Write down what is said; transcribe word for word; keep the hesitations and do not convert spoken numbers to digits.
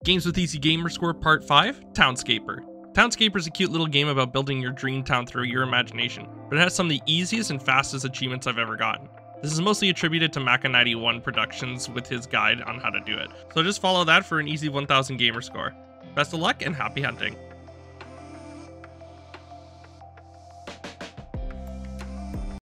Games with Easy Gamerscore Part five, Townscaper. Townscaper is a cute little game about building your dream town through your imagination, but it has some of the easiest and fastest achievements I've ever gotten. This is mostly attributed to Maka ninety-one Productions with his guide on how to do it, so just follow that for an easy one thousand gamer score. Best of luck and happy hunting!